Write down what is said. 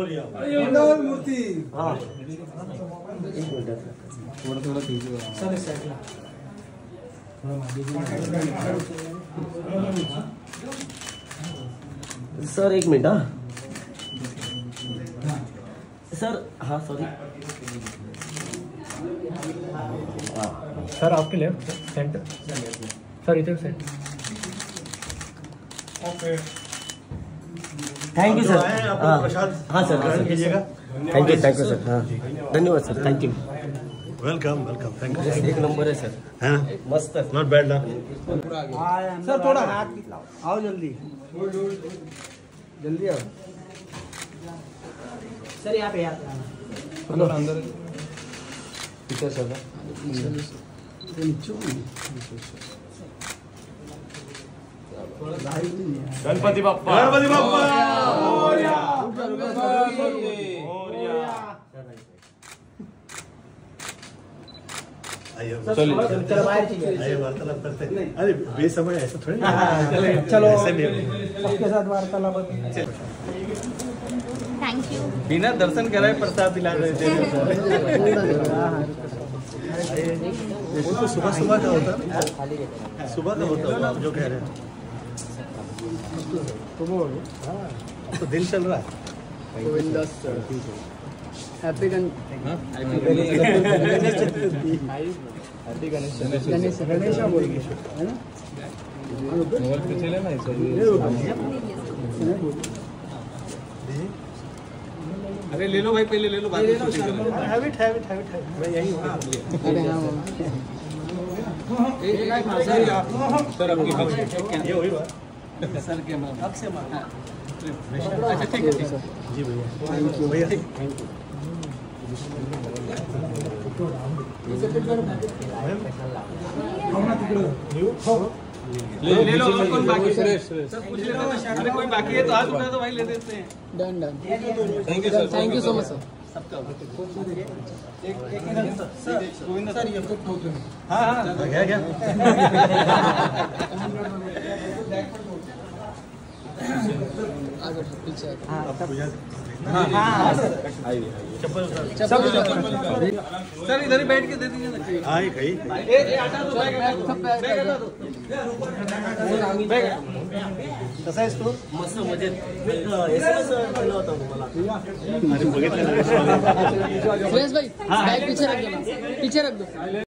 मूर्ति हाँ थोड़ा कीजिए सर एक मिनट हाँ सर हाँ सॉरी सर आपके लेफ्ट सेंटर सर इधर centre okay thank you sir आपको प्रसाद हाँ सर ग्रहण कीजिएगा। थैंक यू सर हाँ धन्यवाद sir thank you welcome welcome thank you एक नंबर है सर है ना मस्त है नॉट बैड ना सर थोड़ा हाथ आओ जल्दी जल्दी आओ सर यहाँ पे अंदर अंदर पीछे सर गणपति बाप्पा गणपति बाप्पा आइए वार्तालाप करते हैं। अरे बेसमय ऐसा थोड़ी ना चलो ऐसे भी सबके साथ वार्तालाप थैंक यू। बिना दर्शन कराए प्रसाद दिला रहे थे वो तो सुबह सुबह का होता है सुबह का होता है आप जो कह रहे हैं तो दिन चल रहा है हैप्पी गणेश बोल है ना मोबाइल पे चले ना अरे ले लो भाई पहले ले लो बाद में हैबिट हैबिट हैबिट मैं यही हूँ सर आपकी ये वही बात सर के अब से अच्छा ठीक है जी भैया भैया थैंक यू ले लो और कौन बाकी सर पूछ लेते हैं अरे कोई बाकी है तो हाथ उठा तो भाई ले देते हैं done done thank you so much sir सबका गोविंद सर ये हाँ हाँ क्या क्या आगे पीछे चप्पल सर इधर ही बैठ के दे दीजिए ना हाँ कहीं ए हटा दो बैग हटा दो बैग कसा आहेस तू मस्त मजेत SMS केला होता तुम्हाला अरे बघितलं ना सुरेश भाई बैग पीछे रख दो